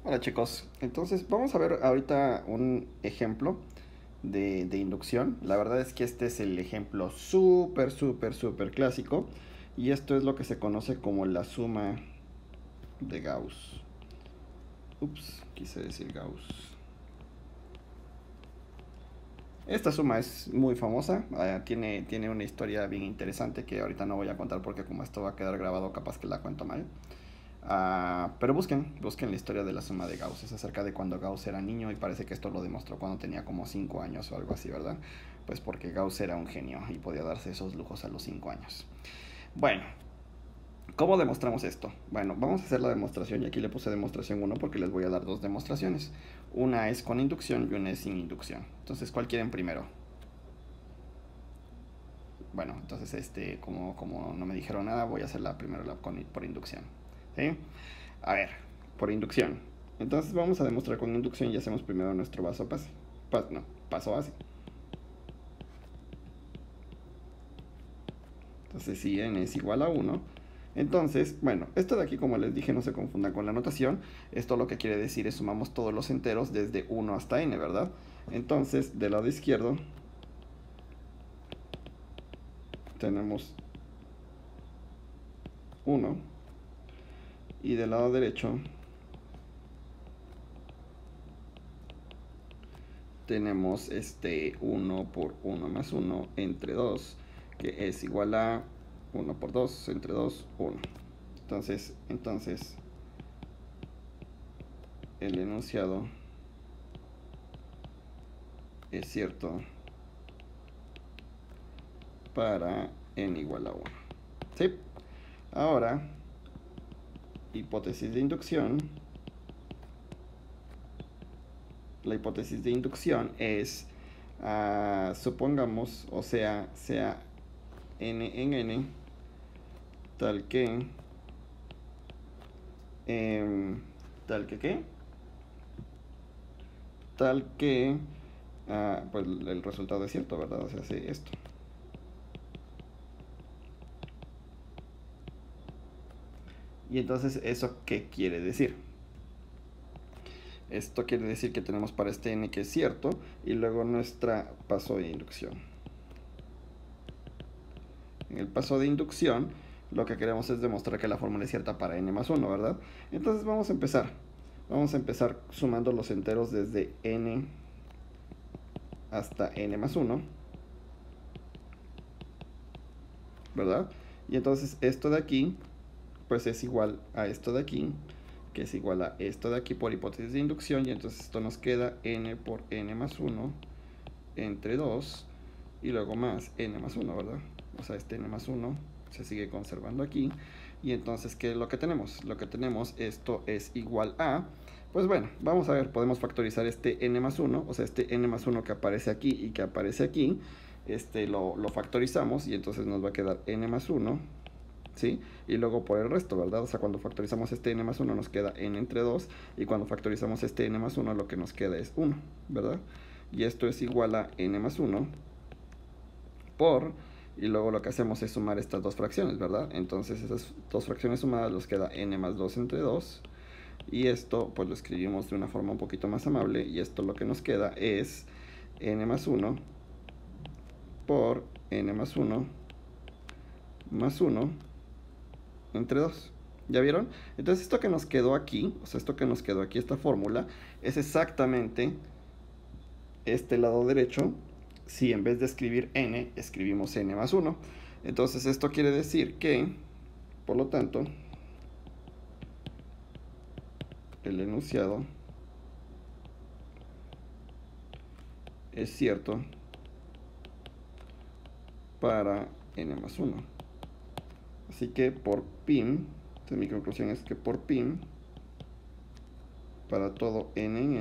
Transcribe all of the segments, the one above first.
Hola chicos, entonces vamos a ver ahorita un ejemplo de inducción. La verdad es que este es el ejemplo súper clásico y esto es lo que se conoce como la suma de Gauss. Ups, quise decir Gauss. Esta suma es muy famosa, tiene una historia bien interesante que ahorita no voy a contar porque como esto va a quedar grabado capaz que la cuento mal. Pero busquen la historia de la suma de Gauss. Es acerca de cuando Gauss era niño y parece que esto lo demostró cuando tenía como 5 años o algo así, ¿verdad? Pues porque Gauss era un genio y podía darse esos lujos a los 5 años. Bueno, ¿cómo demostramos esto? Bueno, vamos a hacer la demostración y aquí le puse demostración 1 porque les voy a dar dos demostraciones. Una es con inducción y una es sin inducción. Entonces, ¿cuál quieren primero? Bueno, entonces como no me dijeron nada, voy a hacerla primero por inducción. ¿Sí? A ver, por inducción. Entonces vamos a demostrar con inducción y hacemos primero nuestro paso base. Entonces si n es igual a 1, entonces, bueno, esto de aquí como les dije no se confundan con la notación. Esto lo que quiere decir es sumamos todos los enteros desde 1 hasta n, ¿verdad? Entonces, del lado izquierdo tenemos 1 y del lado derecho tenemos 1 por 1 más 1 entre 2, que es igual a 1 por 2 entre 2, 1. Entonces el enunciado es cierto para n igual a 1. ¿Sí? Ahora, hipótesis de inducción. La hipótesis de inducción es, supongamos, o sea n en n, tal que, tal que qué, tal que, pues el resultado es cierto, ¿verdad? O sea, hace esto. Y entonces, ¿eso qué quiere decir? Esto quiere decir que tenemos para este n que es cierto y luego nuestra paso de inducción. En el paso de inducción lo que queremos es demostrar que la fórmula es cierta para n más 1, ¿verdad? Entonces vamos a empezar. Vamos a empezar sumando los enteros desde n hasta n más 1, ¿verdad? Y entonces esto de aquí, pues es igual a esto de aquí, que es igual a esto de aquí por hipótesis de inducción, y entonces esto nos queda n por n más 1 entre 2, y luego más n más 1, ¿verdad? O sea, este n más 1 se sigue conservando aquí, y entonces, ¿qué es lo que tenemos? Lo que tenemos, esto es igual a, pues bueno, vamos a ver, podemos factorizar este n más 1, o sea, este n más 1 que aparece aquí y que aparece aquí, lo factorizamos, y entonces nos va a quedar n más 1, ¿sí? Y luego por el resto, ¿verdad? O sea, cuando factorizamos este n más 1 nos queda n entre 2, y cuando factorizamos este n más 1 lo que nos queda es 1, ¿verdad? Y esto es igual a n más 1 por, y luego lo que hacemos es sumar estas dos fracciones, ¿verdad? Entonces esas dos fracciones sumadas nos queda n más 2 entre 2, y esto pues lo escribimos de una forma un poquito más amable, y esto lo que nos queda es n más 1 por n más 1 más 1 entre 2. ¿Ya vieron? Entonces esto que nos quedó aquí, o sea, esto que nos quedó aquí, esta fórmula, es exactamente este lado derecho si en vez de escribir n, escribimos n más 1. Entonces esto quiere decir que, por lo tanto, el enunciado es cierto para n más 1. Así que por pim, entonces mi conclusión es que por pim, para todo n en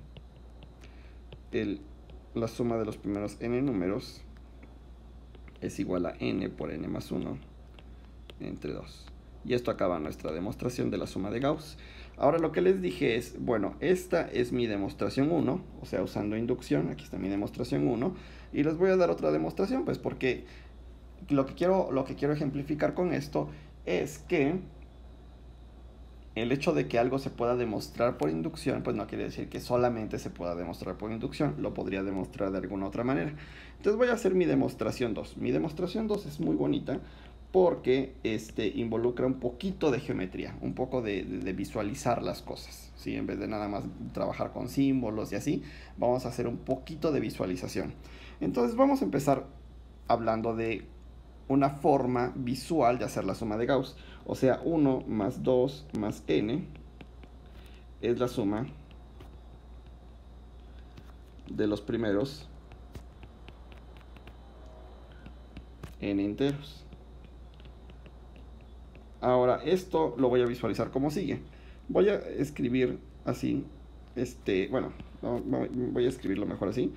n, la suma de los primeros n números es igual a n por n más 1 entre 2. Y esto acaba nuestra demostración de la suma de Gauss. Ahora lo que les dije es, bueno, esta es mi demostración 1, o sea, usando inducción, aquí está mi demostración 1, y les voy a dar otra demostración, pues porque lo que quiero ejemplificar con esto es que el hecho de que algo se pueda demostrar por inducción, pues no quiere decir que solamente se pueda demostrar por inducción, lo podría demostrar de alguna otra manera. Entonces voy a hacer mi demostración 2. Mi demostración 2 es muy bonita porque involucra un poquito de geometría, un poco de visualizar las cosas, ¿sí? En vez de nada más trabajar con símbolos y así, vamos a hacer un poquito de visualización. Entonces vamos a empezar hablando de una forma visual de hacer la suma de Gauss. O sea, 1 más 2 más n es la suma de los primeros n enteros. Ahora, esto lo voy a visualizar como sigue. Voy a escribir así, bueno, voy a escribirlo mejor así.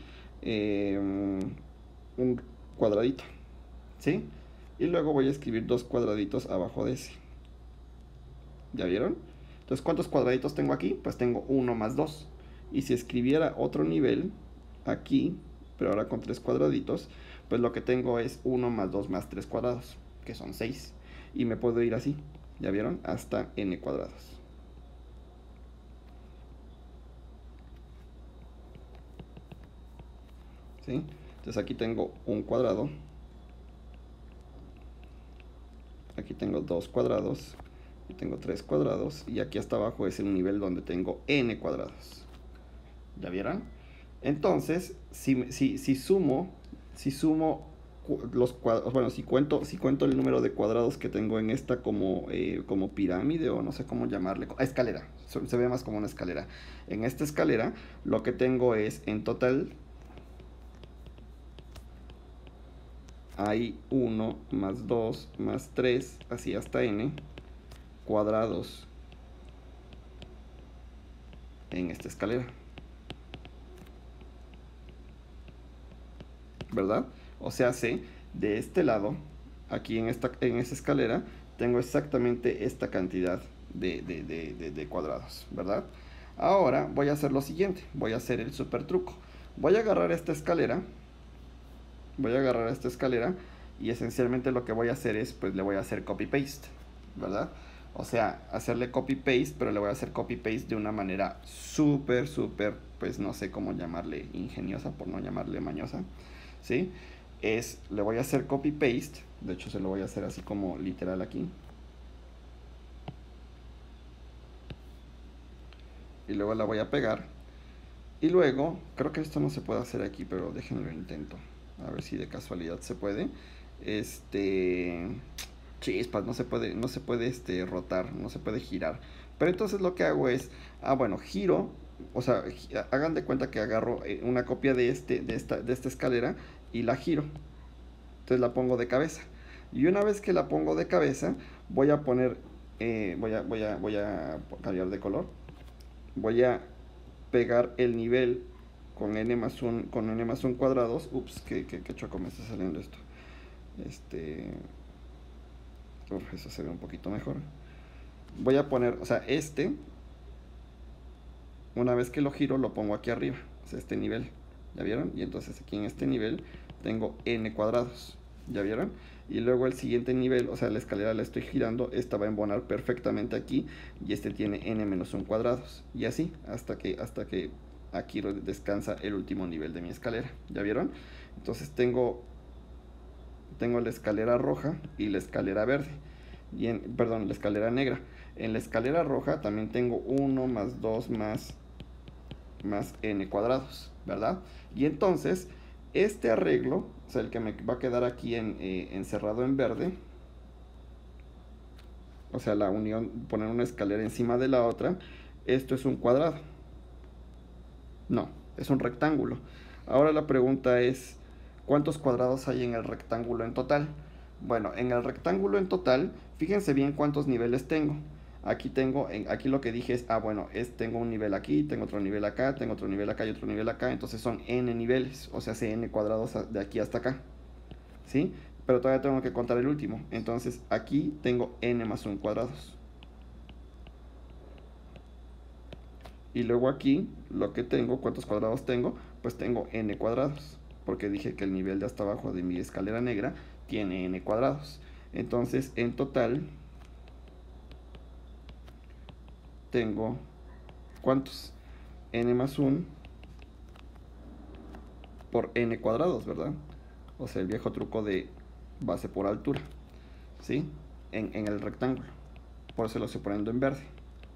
Un cuadradito, ¿sí? Y luego voy a escribir dos cuadraditos abajo de ese. ¿Ya vieron? Entonces, ¿cuántos cuadraditos tengo aquí? Pues tengo 1 más 2. Y si escribiera otro nivel aquí, pero ahora con 3 cuadraditos, pues lo que tengo es 1 más 2 más 3 cuadrados, que son 6. Y me puedo ir así, ¿ya vieron? Hasta n cuadrados. ¿Sí? Entonces aquí tengo un cuadrado. Aquí tengo 2 cuadrados. Aquí tengo 3 cuadrados. Y aquí hasta abajo es el nivel donde tengo n cuadrados. ¿Ya vieron? Entonces, si sumo los cuadrados, bueno, si cuento el número de cuadrados que tengo en esta como pirámide, o no sé cómo llamarle, escalera, se ve más como una escalera. En esta escalera lo que tengo es, en total, hay 1 más 2 más 3, así hasta n cuadrados en esta escalera, ¿verdad? O sea, de este lado, aquí en esa escalera, tengo exactamente esta cantidad de cuadrados, ¿verdad? Ahora voy a hacer lo siguiente, voy a hacer el super truco. Voy a agarrar esta escalera, y esencialmente lo que voy a hacer es, pues le voy a hacer copy-paste, ¿verdad? O sea, hacerle copy-paste, pero le voy a hacer copy-paste de una manera súper, pues no sé cómo llamarle, ingeniosa, por no llamarle mañosa, ¿sí? Le voy a hacer copy-paste, de hecho se lo voy a hacer así como literal aquí. Y luego la voy a pegar. Y luego, creo que esto no se puede hacer aquí, pero déjenme lo intento. A ver si de casualidad se puede. Chispas, no se puede rotar, no se puede girar. Pero entonces lo que hago es, bueno, giro, o sea, hagan de cuenta que agarro una copia de esta escalera y la giro. Entonces la pongo de cabeza. Y una vez que la pongo de cabeza, voy a poner, voy a cambiar de color. Voy a pegar el nivel con n más 1 cuadrados. Ups, que choco me está saliendo esto. Eso se ve un poquito mejor. Voy a poner, o sea, una vez que lo giro, lo pongo aquí arriba, o sea, este nivel, ¿ya vieron? Y entonces aquí en este nivel tengo n cuadrados, ¿ya vieron? Y luego el siguiente nivel, o sea, la escalera la estoy girando, esta va a embonar perfectamente aquí, y tiene n menos 1 cuadrados, y así, hasta que aquí descansa el último nivel de mi escalera, ¿ya vieron? Entonces tengo la escalera roja y la escalera verde, perdón, la escalera negra. En la escalera roja también tengo 1 más 2 más n cuadrados, ¿verdad? Y entonces este arreglo, o sea, el que me va a quedar aquí encerrado en verde, o sea, la unión, poner una escalera encima de la otra, esto es un cuadrado. No, es un rectángulo. Ahora la pregunta es, ¿cuántos cuadrados hay en el rectángulo en total? Bueno, en el rectángulo en total, fíjense bien cuántos niveles tengo. Aquí lo que dije es, bueno, tengo un nivel aquí, tengo otro nivel acá, tengo otro nivel acá y otro nivel acá, entonces son n niveles, o sea, n cuadrados de aquí hasta acá, ¿sí? Pero todavía tengo que contar el último, entonces aquí tengo n más 1 cuadrados. Y luego aquí, lo que tengo, ¿cuántos cuadrados tengo? Pues tengo n cuadrados, porque dije que el nivel de hasta abajo de mi escalera negra tiene n cuadrados. Entonces, en total, tengo, ¿cuántos? N más 1 por n cuadrados, ¿verdad? O sea, el viejo truco de base por altura, ¿sí? En el rectángulo. Por eso lo estoy poniendo en verde.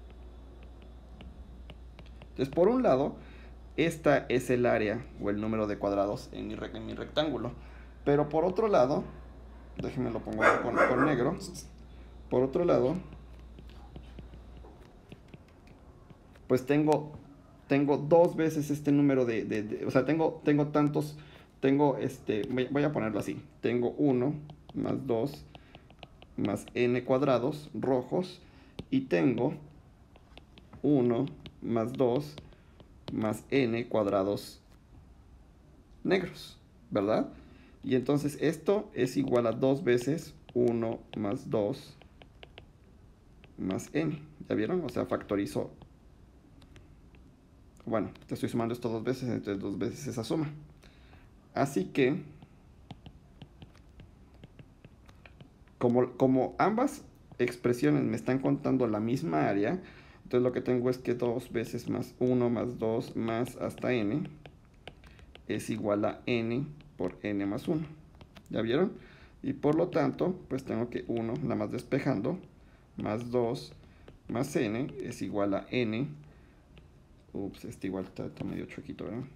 Entonces, por un lado, esta es el área o el número de cuadrados en mi rectángulo. Pero por otro lado, déjenme lo pongo con negro. Por otro lado, pues tengo dos veces este número o sea, tengo tantos, voy a ponerlo así. Tengo 1 más 2 más n cuadrados rojos y tengo 1 más 2 más n cuadrados negros, ¿verdad? Y entonces esto es igual a 2 veces 1 más 2 más n. ¿Ya vieron? O sea, factorizo. Bueno, te estoy sumando esto 2 veces, entonces 2 veces esa suma. Así que, como ambas expresiones me están contando la misma área, entonces lo que tengo es que 2 veces más 1 más 2 más hasta n es igual a n por n más 1. ¿Ya vieron? Y por lo tanto, pues tengo que 1, nada más despejando, más 2 más n es igual a n. Ups, igual está medio chuequito, ¿verdad?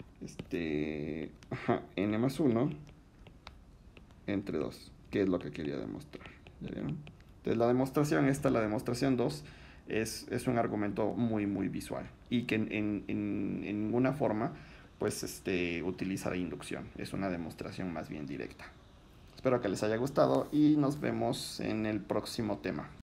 N más 1 entre 2, que es lo que quería demostrar. ¿Ya vieron? Entonces la demostración 2, es un argumento muy, muy visual y que en ninguna forma pues utiliza la inducción. Es una demostración más bien directa. Espero que les haya gustado y nos vemos en el próximo tema.